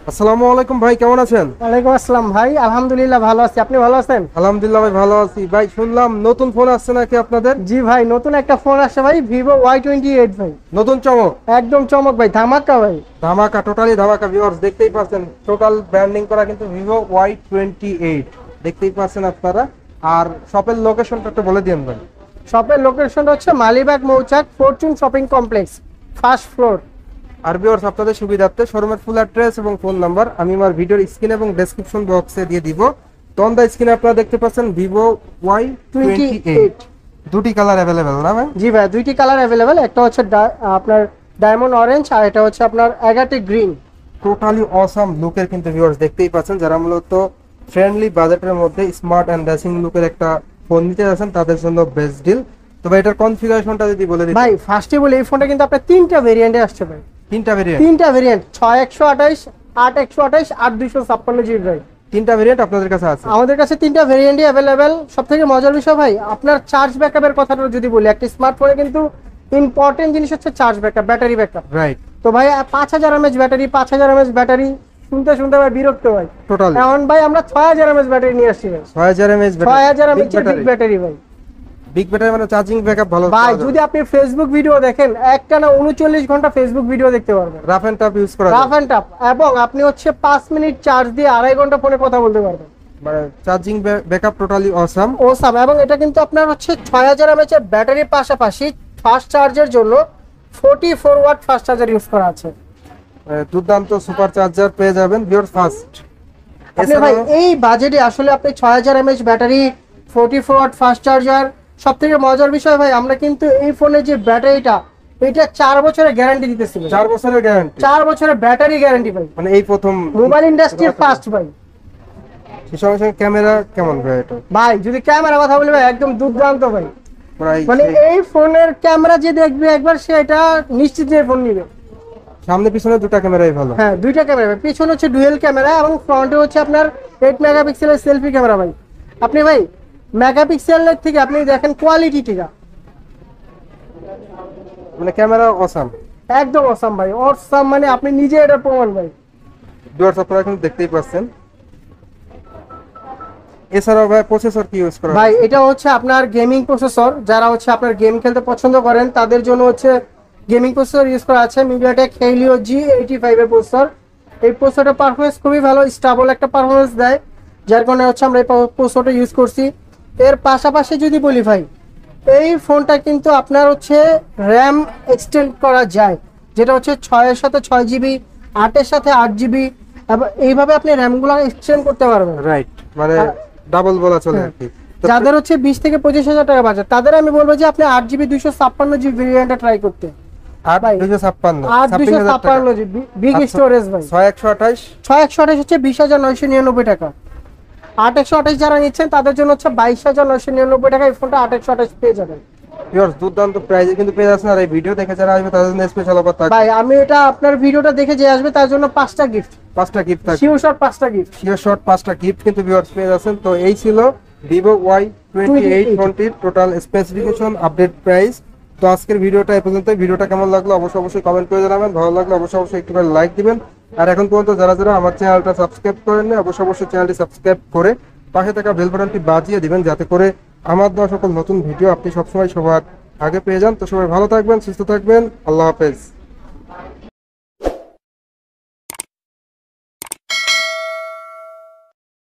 আসসালামু আলাইকুম ভাই, কেমন আছেন? ওয়ালাইকুম আসসালাম ভাই, আলহামদুলিল্লাহ ভালো আছি। আপনি ভালো আছেন? আলহামদুলিল্লাহ ভাই, ভালো আছি। ভাই শুনলাম নতুন ফোন আসছে নাকি আপনাদের? জি ভাই, নতুন একটা ফোন আসছে ভাই, ভিভো Y28 ভাই। নতুন চমক, একদম চমক ভাই, ধামাকা ভাই। ধামাকা, টোটালি ধামাকা। ভিউয়ার্স দেখতেই পাচ্ছেন, টোটাল ব্র্যান্ডিং করা কিন্তু ভিভো Y28 দেখতেই পাচ্ছেন আপনারা। আর শপের লোকেশনটা একটু বলে দিন ভাই। শপের লোকেশনটা হচ্ছে Malibagh Mouchak fortune shopping complex, first floor. আর ভিউয়ার্স আপনাদের সুবিধার্থে শোরুমের ফুল অ্যাড্রেস এবং ফোন নাম্বার আমি আমার ভিডিওর স্ক্রিন এবং ডেসক্রিপশন বক্সে দিয়ে দিব। তো অন দ্য স্ক্রিনে আপনারা দেখতে পাচ্ছেন ভিভো Y28, দুটি কালার অ্যাভেলেবেল না ভাই? জি ভাই, দুইটি কালার অ্যাভেলেবেল, একটা হচ্ছে আপনার ডায়মন্ড অরেঞ্জ আর এটা হচ্ছে আপনার অ্যাগাটে গ্রিন। টোটালি অসাম লুকের কিন্তু ভিউয়ার্স দেখতেই পাচ্ছেন, যারা মূলত ফ্রেন্ডলি বাজেটের মধ্যে স্মার্ট অ্যান্ড ড্যাশিং লুকের একটা ফোন নিতে যাচ্ছেন তাদের জন্য বেস্ট ডিল। তবে এটার কনফিগারেশনটা যদি বলে দিই ভাই, ফার্স্টে বলে এই ফোনটা কিন্তু আপনার তিনটা ভেরিয়েন্টে আসছে ভাই। তিনটা ভেরিয়েন্ট? তিনটা ভেরিয়েন্ট, 6128, 8128, 8256 জিবি ভাই। তিনটা ভেরিয়েন্ট আপনাদের কাছে আছে? আমাদের কাছে তিনটা ভেরিয়েন্টই অ্যাভেলেবেল। সবথেকে মজার বিষয় ভাই, আপনার চার্জ ব্যাকআপের কথাটা যদি বলি, একটা স্মার্টফোনে কিন্তু ইম্পর্টেন্ট জিনিস হচ্ছে charge backup, battery backup. Right. তো ভাই 5000 mAh ব্যাটারি, 5000 mAh ব্যাটারি শুনতে শুনতে ভাই বিরক্ত ভাই। টোটালি এখন ভাই আমরা 6000 mAh ব্যাটারি নিয়ে আসছি ভাই। 6000 mAh 6000 mAh বিগ ব্যাটারি ভাই। বিগ ব্যাটারি মানে চার্জিং ব্যাকআপ ভালো ভাই যদি আপনি ফেসবুক ভিডিও দেখেন, একটানা 39 ঘন্টা ফেসবুক ভিডিও দেখতে পারবেন, রাফ এন্ড টাফ ইউজ করা রাফ এন্ড টাফ। এবং আপনি হচ্ছে 5 মিনিট চার্জ দিয়ে 2.5 ঘন্টা ফোনে কথা বলতে পারবেন। মানে charging backup totally awesome. Awesome. এবং এটা কিন্তু আপনার হচ্ছে 6000 mAh এর ব্যাটারির পাশাপাশি ফাস্ট চার্জের জন্য 44 ওয়াট ফাস্ট চার্জার ইউজ করা আছে। দুর্দান্ত সুপার চার্জার পেয়ে যাবেন ভিউয়ার্স ফার্স্ট। আপনি ভাই এই বাজেটে আসলে আপনি 6000 mAh battery, 44 watt fast charger, সবথেকে মজার বিষয় ভাই, আমরা কিন্তু এই ফোনের যে ব্যাটারিটা, এটা 4 বছরের গ্যারান্টি দিতেছি। 4 বছরের গ্যারান্টি? 4 বছরের ব্যাটারি গ্যারান্টি ভাই, মানে এই প্রথম মোবাইল ইন্ডাস্ট্রির ফার্স্ট ভাই। সেই সঙ্গে সঙ্গে ক্যামেরা কেমন ভাই এটা? ভাই যদি ক্যামেরা কথা বলি ভাই, একদম দুর্দান্ত ভাই। মানে সেই এই ফোনের ক্যামেরা যে দেখবে একবার, সে এটা নিশ্চিত যে ফোন নিবে। সামনে পিছনে দুটো ক্যামেরাই ভালো? হ্যাঁ, দুইটা ক্যামেরা, পিছনে হচ্ছে ডুয়েল ক্যামেরা এবং ফ্রন্টে হচ্ছে আপনার 8 মেগাপিক্সেলের সেলফি ক্যামেরা ভাই। আপনি ভাই মেগাপিক্সেলের থেকে আপনি দেখেন কোয়ালিটিটা, মানে ক্যামেরা অসাম, একদম অসাম ভাই, অসাম। মানে আপনি নিজে এটা প্রমাণ ভাই। ভিউয়ার্স আপনারা এখন দেখতেই পাচ্ছেন। এছাড়াও ভাই প্রসেসর কি ইউজ করা ভাই এটা হচ্ছে আপনার গেমিং প্রসেসর, যারা হচ্ছে আপনার গেম খেলতে পছন্দ করেন তাদের জন্য হচ্ছে গেমিং প্রসেসর ইউজ করা আছে। মিডিয়াটেক হেলিও G85 এর প্রসেসর। এই প্রসেসরটার পারফরম্যান্স খুবই ভালো, স্টেবল একটা পারফরম্যান্স দেয়, যার কারণে হচ্ছে আমরা এই প্রসেসরটা ইউজ করছি। এর পাশাপাশি যদি বলি ভাই, এই ফোনটা কিন্তু আপনার হচ্ছে র্যাম এক্সটেন্ড করা যায়, যেটা হচ্ছে 6 এর সাথে 6 জিবি, 8 এর সাথে 8 জিবি, এবং এইভাবে আপনি র্যামগুলো এক্সটেন্ড করতে পারবেন। রাইট, মানে ডাবল বলা চলে আর কি। যাদের হচ্ছে 20 থেকে 25,000 টাকা বাজেট, তাদের আমি বলবো যে আপনি 8GB 256GB ভেরিয়েন্টটা ট্রাই করতে। 8/256 বিগ স্টোরেজ ভাই। 6128 6128 হচ্ছে 20,999 টাকা। 8128 যারা নিচ্ছেন তাদের জন্য হচ্ছে 22,999 টাকা এই ফোনটা 8128 পেয়ে যাবেন। ভিউয়ার্স দুর্দান্ত প্রাইসে কিন্তু পেয়ে যাচ্ছেন। আর এই ভিডিও দেখে যারা আসবে তাদের জন্য স্পেশাল অফার থাকবে ভাই। আমি এটা আপনার ভিডিওটা দেখে যে আসবে তার জন্য 5টা গিফট, 5টা গিফট থাকবে, শিওর শট 5টা গিফট, শিওর শট 5টা গিফট কিন্তু ভিউয়ার্স পেয়ে যাচ্ছেন। তো এই ছিল ভিভো Y28 ফোনটির টোটাল স্পেসিফিকেশন, আপডেট প্রাইস। তো আজকের ভিডিওটা এই পর্যন্ত। ভিডিওটা কেমন লাগলো অবশ্যই কমেন্ট করে জানাবেন। ভালো লাগলে অবশ্যই একটু করে লাইক দিবেন। আর এখন পর্যন্ত যারা যারা আমার চ্যানেলটা সাবস্ক্রাইব করেননি অবশ্যই চ্যানেলটি সাবস্ক্রাইব করে পাশে থাকা বেল বাটনটি বাজিয়ে দিবেন, যাতে করে আমার দেওয়া সকল নতুন ভিডিও আপনি সবসময় সবার আগে পেয়ে যান। তো সবাই ভালো থাকবেন, সুস্থ থাকবেন, আল্লাহ হাফেজ।